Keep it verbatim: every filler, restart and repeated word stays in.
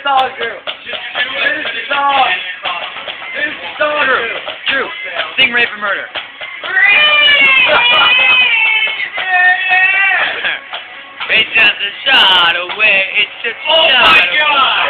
song, Drew. Finish the song. Finish the song, Drew. Drew, sing Rape and Murder. It's just a shot away. It's just a Oh shot my away. God!